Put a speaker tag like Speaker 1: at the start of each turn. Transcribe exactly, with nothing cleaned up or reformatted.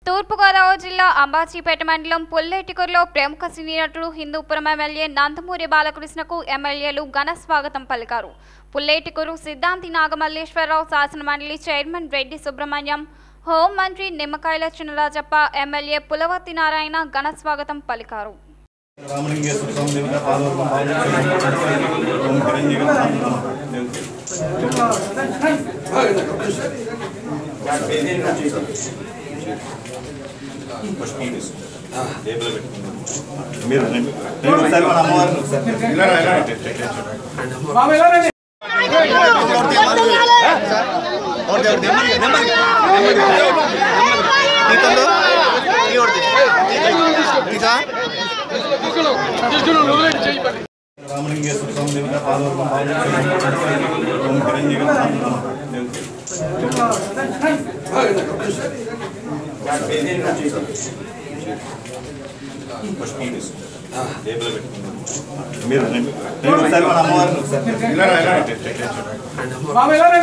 Speaker 1: తూర్పుగోదావరి జిల్లా అంబాజీపేట మండలం పుల్లెటికుర్రులో ప్రముఖ సినీ నటుడు హిందూపురం ఎమ్మెల్యే నందమూరి బాలకృష్ణకు ఎమ్మెల్యేలు ఘన స్వాగతం పలికారు. పుల్లెటికుర్రు సిద్ధాంతి నాగమల్లేశ్వరరావు, శాసనమండలి చైర్మన్ రెడ్డి సుబ్రహ్మణ్యం, హోంమంత్రి నిమ్మకాయల చినరాజప్ప, ఎమ్మెల్యే పులవర్తి నారాయణ ఘన స్వాగతం పలికారు.
Speaker 2: మీరు